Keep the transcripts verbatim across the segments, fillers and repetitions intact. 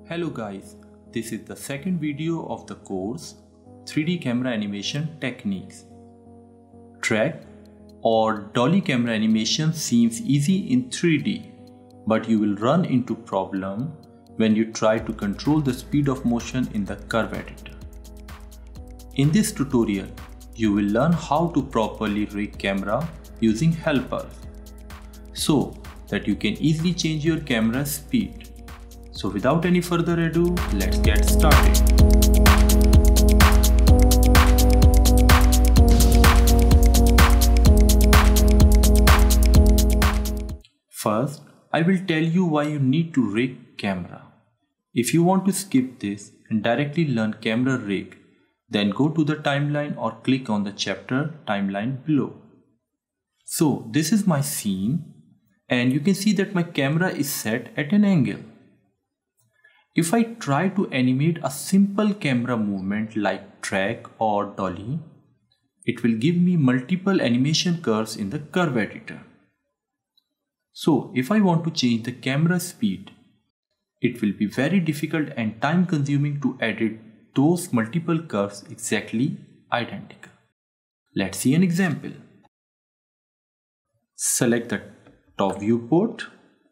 Hello guys, this is the second video of the course three D Camera Animation Techniques. Track or Dolly Camera animation seems easy in three D, but you will run into problem when you try to control the speed of motion in the curve editor. In this tutorial, you will learn how to properly rig camera using helpers, so that you can easily change your camera speed. So without any further ado, let's get started. First, I will tell you why you need to rig camera. If you want to skip this and directly learn camera rig, then go to the timeline or click on the chapter timeline below. So this is my scene and you can see that my camera is set at an angle. If I try to animate a simple camera movement like track or dolly, it will give me multiple animation curves in the curve editor. So if I want to change the camera speed, it will be very difficult and time consuming to edit those multiple curves exactly identical. Let's see an example. Select the top viewport.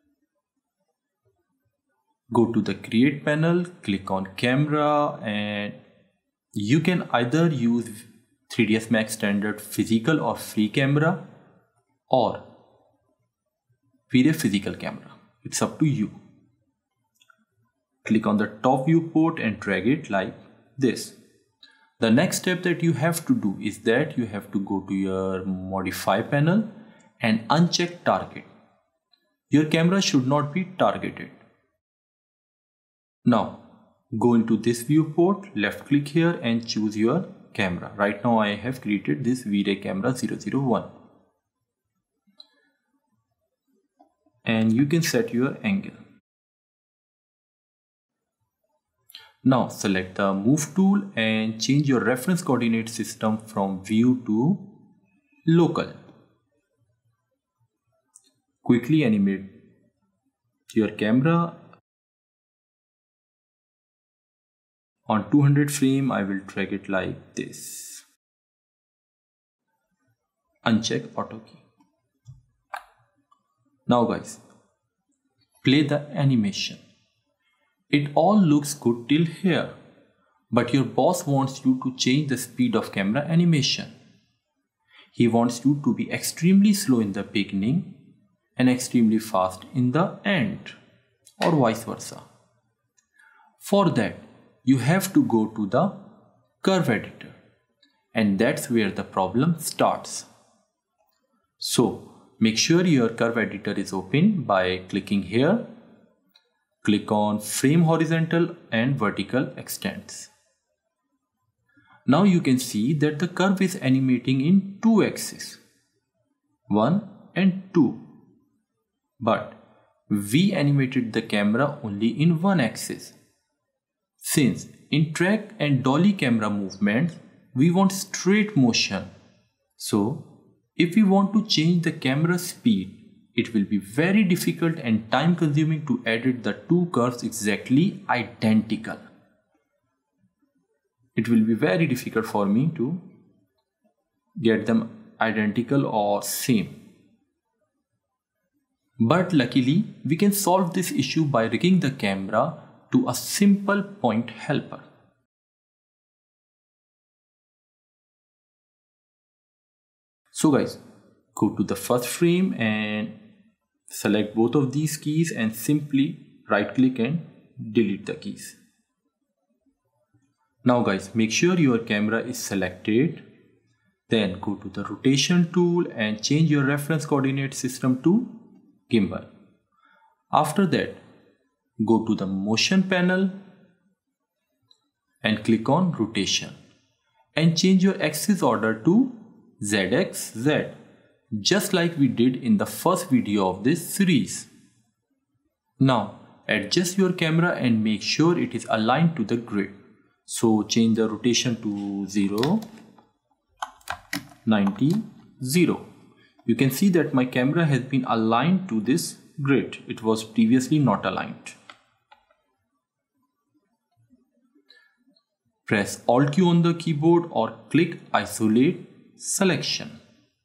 Go to the create panel, click on camera, and you can either use three D S Max standard physical or free camera or V-Ray physical camera. It's up to you. Click on the top viewport and drag it like this. The next step that you have to do is that you have to go to your modify panel and uncheck target. Your camera should not be targeted. Now go into this viewport, left click here and choose your camera. Right now I have created this V-Ray camera zero zero one. And you can set your angle. Now select the move tool and change your reference coordinate system from view to local. Quickly animate your camera. On two hundred frame, I will drag it like this. Uncheck auto key. Now guys, play the animation. It all looks good till here, but your boss wants you to change the speed of camera animation. He wants you to be extremely slow in the beginning and extremely fast in the end, or vice versa. For that, you have to go to the curve editor, and that's where the problem starts. So make sure your curve editor is open by clicking here. Click on frame horizontal and vertical extents. Now you can see that the curve is animating in two axes, one and two. But we animated the camera only in one axis. Since in track and dolly camera movements, we want straight motion. So if we want to change the camera speed, it will be very difficult and time consuming to edit the two curves exactly identical. It will be very difficult for me to get them identical or same. But luckily, we can solve this issue by rigging the camera to a simple point helper. So guys, go to the first frame and select both of these keys and simply right click and delete the keys. Now guys, make sure your camera is selected. Then go to the rotation tool and change your reference coordinate system to gimbal. After that, go to the motion panel and click on rotation and change your axis order to Z X Z, just like we did in the first video of this series. Now adjust your camera and make sure it is aligned to the grid. So change the rotation to zero, ninety, zero. You can see that my camera has been aligned to this grid. It was previously not aligned. Press Alt key on the keyboard or click Isolate Selection.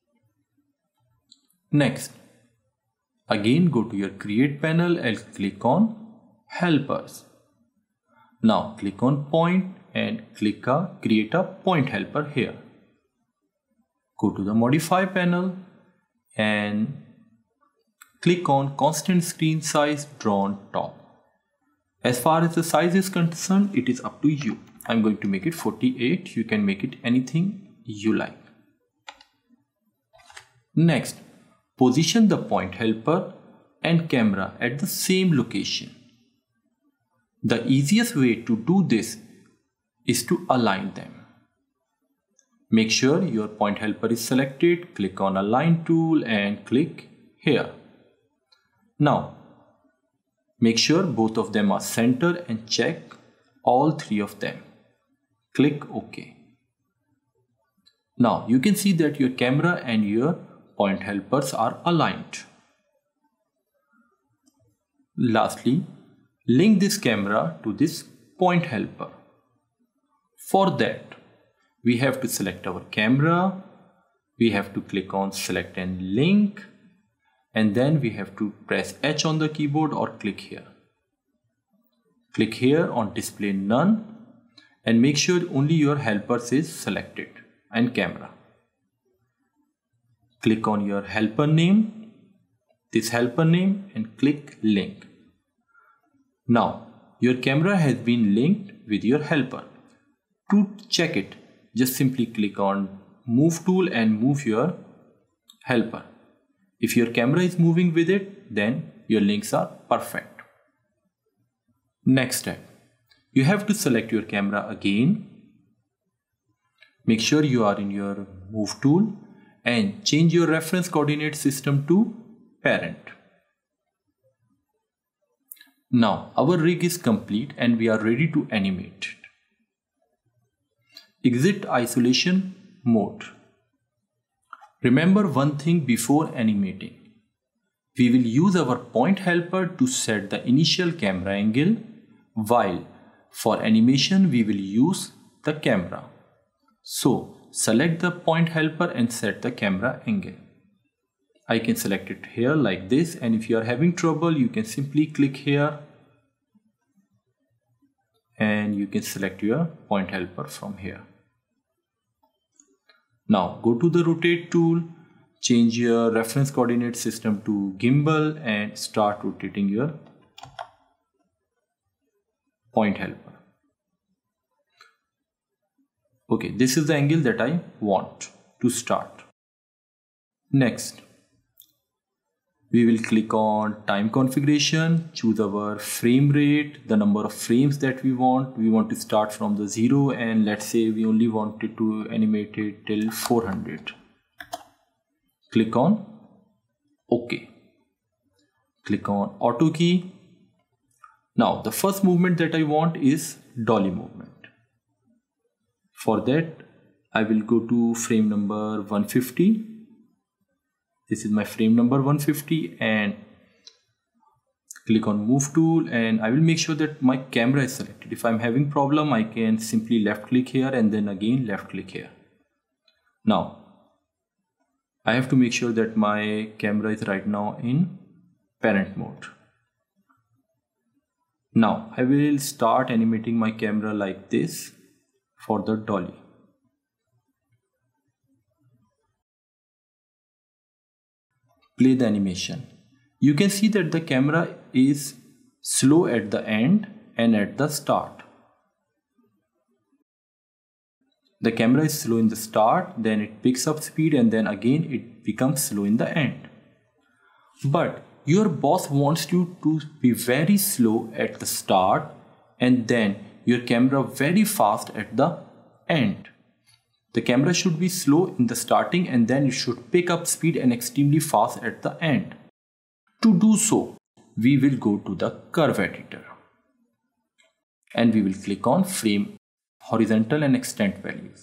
Next, again go to your Create panel and click on Helpers. Now click on Point and click a Create a Point Helper here. Go to the Modify panel and click on Constant Screen Size Drawn Top. As far as the size is concerned, it is up to you. I'm going to make it forty-eight. You can make it anything you like. Next, position the point helper and camera at the same location. The easiest way to do this is to align them. Make sure your point helper is selected. Click on Align tool and click here. Now, make sure both of them are centered and check all three of them. Click OK. Now you can see that your camera and your point helpers are aligned. Lastly, link this camera to this point helper. For that, we have to select our camera, we have to click on Select and Link, and then we have to press H on the keyboard or click here. Click here on Display None and make sure only your helpers is selected and camera. Click on your helper name, this helper name, and click Link. Now your camera has been linked with your helper. To check it, just simply click on Move tool and move your helper. If your camera is moving with it, then your links are perfect. Next step, you have to select your camera again. Make sure you are in your Move tool and change your reference coordinate system to Parent. Now our rig is complete and we are ready to animate it. Exit isolation mode. Remember one thing before animating. We will use our point helper to set the initial camera angle, while for animation we will use the camera. So select the point helper and set the camera angle. I can select it here like this, and if you are having trouble you can simply click here and you can select your point helper from here. Now go to the rotate tool, change your reference coordinate system to gimbal and start rotating your point helper. Okay, this is the angle that I want to start. Next, we will click on time configuration, choose our frame rate, the number of frames that we want. We want to start from the zero, and let's say we only wanted to animate it till four hundred. Click on OK. Click on auto key. Now the first movement that I want is dolly movement. For that I will go to frame number one fifty. This is my frame number one fifty, and click on Move tool, and I will make sure that my camera is selected. If I'm having problem, I can simply left click here and then again left click here. Now I have to make sure that my camera is right now in parent mode. Now I will start animating my camera like this for the dolly. Play the animation. You can see that the camera is slow at the end and at the start. The camera is slow in the start, then it picks up speed, and then again it becomes slow in the end. But your boss wants you to be very slow at the start and then your camera very fast at the end. The camera should be slow in the starting and then it should pick up speed and extremely fast at the end. To do so, we will go to the curve editor and we will click on frame horizontal and extent values.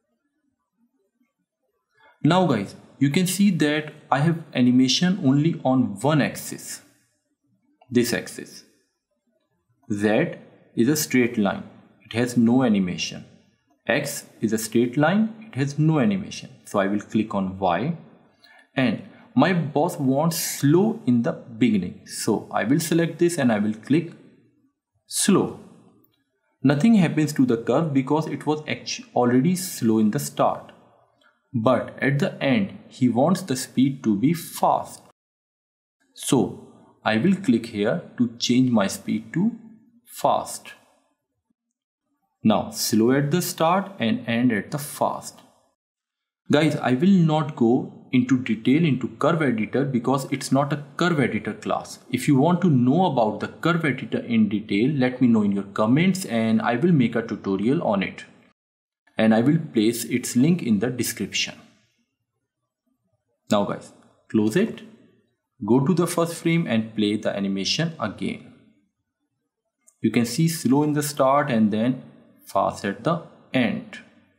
Now guys, you can see that I have animation only on one axis, this axis. Z is a straight line, it has no animation. X is a straight line, it has no animation. So I will click on Y, and my boss wants slow in the beginning. So I will select this and I will click slow. Nothing happens to the curve because it was actually already slow in the start. But at the end, he wants the speed to be fast. So I will click here to change my speed to fast. Now slow at the start and end at the fast. Guys, I will not go into detail into curve editor because it's not a curve editor class. If you want to know about the curve editor in detail, let me know in your comments and I will make a tutorial on it. And I will place its link in the description. Now guys, close it. Go to the first frame and play the animation again. You can see slow in the start and then fast at the end.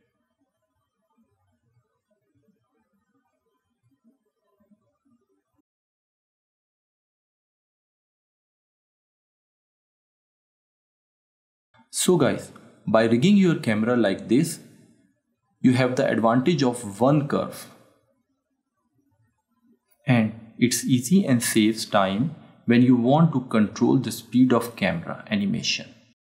So guys, by rigging your camera like this, you have the advantage of one curve. And it's easy and saves time when you want to control the speed of camera animation.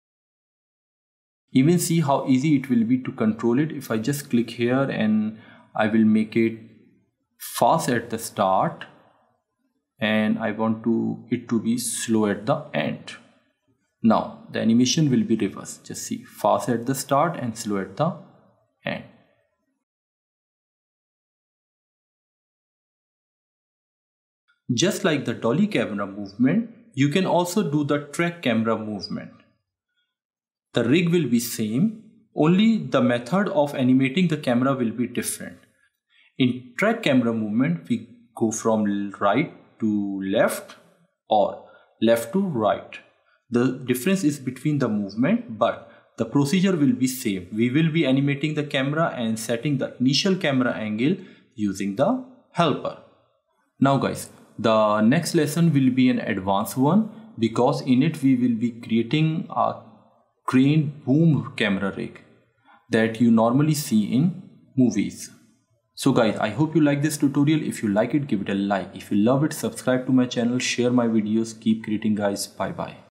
Even see how easy it will be to control it. If I just click here and I will make it fast at the start and I want to it to be slow at the end. Now the animation will be reversed. Just see, fast at the start and slow at the end. Just like the dolly camera movement, you can also do the track camera movement. The rig will be same, only the method of animating the camera will be different. In track camera movement, we go from right to left or left to right. The difference is between the movement, but the procedure will be same. We will be animating the camera and setting the initial camera angle using the helper. Now guys, the next lesson will be an advanced one because in it we will be creating a crane boom camera rig that you normally see in movies. So guys, I hope you like this tutorial. If you like it, give it a like. If you love it, subscribe to my channel, share my videos. Keep creating guys. Bye bye.